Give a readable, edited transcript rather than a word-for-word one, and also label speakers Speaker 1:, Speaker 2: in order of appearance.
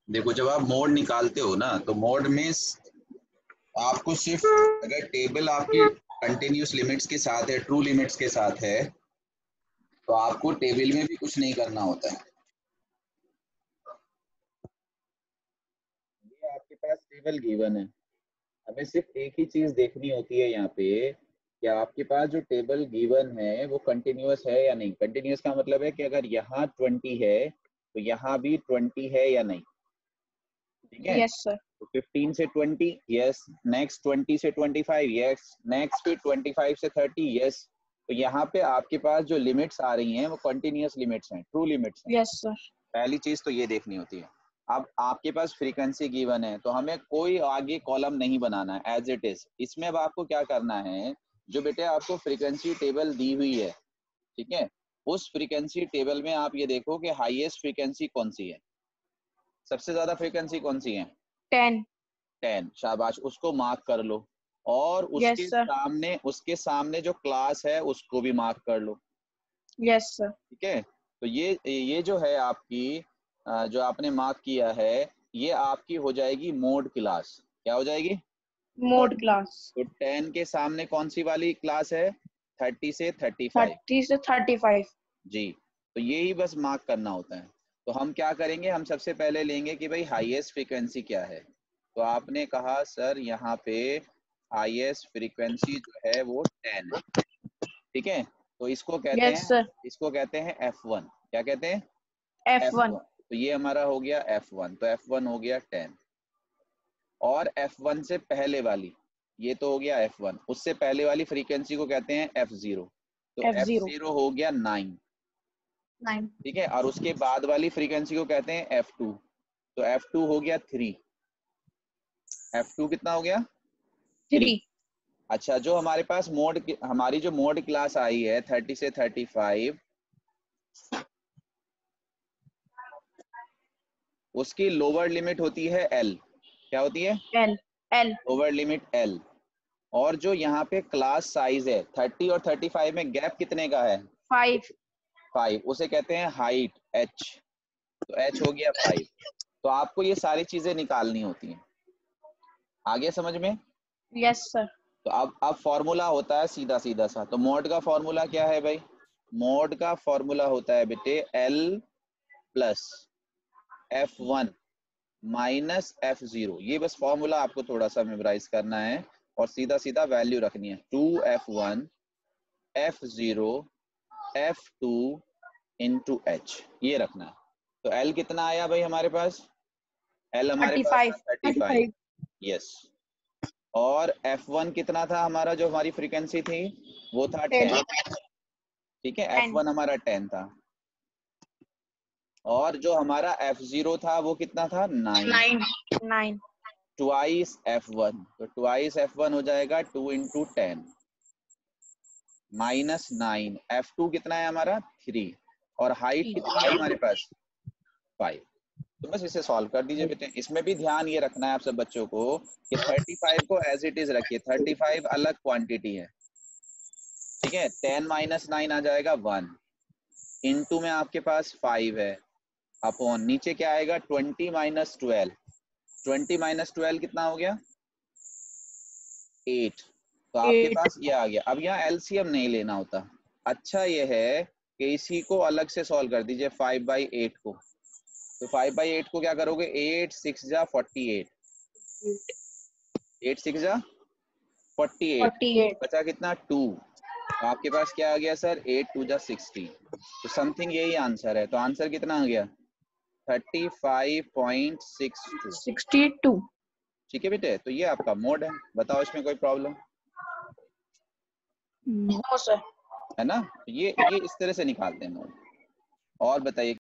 Speaker 1: देखो जब आप मोड निकालते हो ना, तो मोड में आपको सिर्फ अगर टेबल आपकी कंटिन्यूस लिमिट्स के साथ है, ट्रू लिमिट्स के साथ है, तो आपको टेबल में भी कुछ नहीं करना होता है। ये आपके पास टेबल गिवन है, हमें सिर्फ एक ही चीज देखनी होती है यहाँ पे कि आपके पास जो टेबल गिवन है वो कंटिन्यूअस है या नहीं। कंटिन्यूअस का मतलब है कि अगर यहाँ 20 है तो यहाँ भी 20 है या नहीं। ठीक है,
Speaker 2: यस सर।
Speaker 1: तो 15 से 20 यस, नेक्स्ट 20 से 25 यस, नेक्स्ट फिर 25 से 30 यस। तो यहाँ पे आपके पास जो लिमिट्स आ रही हैं वो कंटिन्यूअस लिमिट्स हैं, ट्रू लिमिट्स हैं।
Speaker 2: Yes sir.
Speaker 1: पहली चीज तो ये देखनी होती है। अब आपके पास फ्रीक्वेंसी गिवन है तो हमें कोई आगे कॉलम नहीं बनाना है, एज इट इज। इसमें अब आपको क्या करना है, जो बेटे आपको फ्रीक्वेंसी टेबल दी हुई है, ठीक है, उस फ्रीक्वेंसी टेबल में आप ये देखो कि हाईएस्ट फ्रीक्वेंसी कौन सी है, सबसे ज्यादा फ्रीक्वेंसी कौन सी है,
Speaker 2: 10।
Speaker 1: 10। शाबाश, उसको मार्क कर लो। और
Speaker 2: यस सर।
Speaker 1: उसके सामने जो क्लास है उसको भी मार्क कर लो।
Speaker 2: Yes sir.
Speaker 1: ठीक है, तो ये जो है आपकी जो आपने मार्क किया है, ये आपकी हो जाएगी मोड क्लास। क्या हो जाएगी,
Speaker 2: मोड क्लास।
Speaker 1: तो 10 के सामने कौन सी वाली क्लास है, 30 से 35।
Speaker 2: 30 से 35।
Speaker 1: जी, तो यही बस मार्क करना होता है। तो हम क्या करेंगे, हम सबसे पहले लेंगे कि भाई हाईएस्ट फ्रीक्वेंसी क्या है। तो आपने कहा सर यहाँ पे हाईएस्ट फ्रीक्वेंसी जो है वो 10 है। ठीक है, तो
Speaker 2: यस सर।
Speaker 1: इसको कहते हैं F1। क्या कहते हैं,
Speaker 2: F1।
Speaker 1: F1। तो ये हमारा हो गया F1, तो F1 हो गया 10। और F1 से पहले वाली, ये तो हो गया F1, उससे पहले वाली फ्रीक्वेंसी को कहते हैं F0। तो
Speaker 2: F0।
Speaker 1: F0 हो गया 9।
Speaker 2: 9।
Speaker 1: ठीक है, और उसके बाद वाली फ्रीक्वेंसी को कहते हैं F2। तो F2 हो गया 3। F2 कितना हो गया, 3।
Speaker 2: 3।
Speaker 1: अच्छा, जो हमारे पास हमारी जो मोड क्लास आई है 30 से 35, उसकी लोअर लिमिट होती है L। क्या होती है,
Speaker 2: L। L।
Speaker 1: Lower limit L। और जो यहाँ पे क्लास साइज है 30 और 35 में गैप कितने का है,
Speaker 2: 5।
Speaker 1: 5, उसे कहते हैं हाइट H। तो H हो गया 5। तो आपको ये सारी चीजें निकालनी होती हैं। आगे समझ में।
Speaker 2: Yes sir.
Speaker 1: तो अब फॉर्मूला होता है सीधा सीधा सा। तो मोड का फॉर्मूला क्या है भाई, मोड का फॉर्मूला होता है बेटे L plus F1 minus F0। ये बस फॉर्मूला आपको थोड़ा सा मेमोराइज करना है और सीधा सीधा वैल्यू रखनी है। 2F1 F0 F2 into H, ये रखना है। तो L कितना आया भाई हमारे पास, L हमारे पास
Speaker 2: 35।
Speaker 1: था 35। यस, और F1 कितना था हमारा, जो हमारी फ्रीक्वेंसी थी वो था 10। ठीक है,
Speaker 2: 10।
Speaker 1: F1 हमारा 10 था। और जो हमारा F0 था वो कितना था, 9।
Speaker 2: 9।
Speaker 1: ट्वाइस F1, तो ट्वाइस F1 हो जाएगा 2 इंटू 10 माइनस 9। F2 कितना है हमारा, 3। और हाइट कितनी है हमारे पास, 5। तो बस इसे सॉल्व कर दीजिए बेटे। इसमें भी ध्यान ये रखना है आप सब बच्चों को कि 35 को एज इट इज रखिए, 35 अलग क्वांटिटी है। ठीक है, 10 माइनस 9 आ जाएगा 1। इनटू में आपके पास 5 है, अपॉन नीचे क्या आएगा, 20 माइनस 12। 20 माइनस 12 कितना हो गया, 8। तो आपके
Speaker 2: 8।
Speaker 1: पास ये आ गया। अब यहाँ एलसीएम नहीं लेना होता। अच्छा ये है कि इसी को अलग से सॉल्व कर दीजिए 5/8 को। तो 5/8 को क्या करोगे, 8 6 जा 48, 8 6 जा 48,
Speaker 2: 48।
Speaker 1: बचा कितना 2। तो आपके पास क्या आ गया सर, 8 2 जा 60। तो समथिंग यही आंसर है। तो आंसर कितना आ गया, 35.62।
Speaker 2: 62।
Speaker 1: ठीक है बेटे, तो ये आपका मोड है। बताओ इसमें कोई प्रॉब्लम
Speaker 2: नो सर।
Speaker 1: है ना। ये इस तरह से निकालते हैं मोड। और बताइए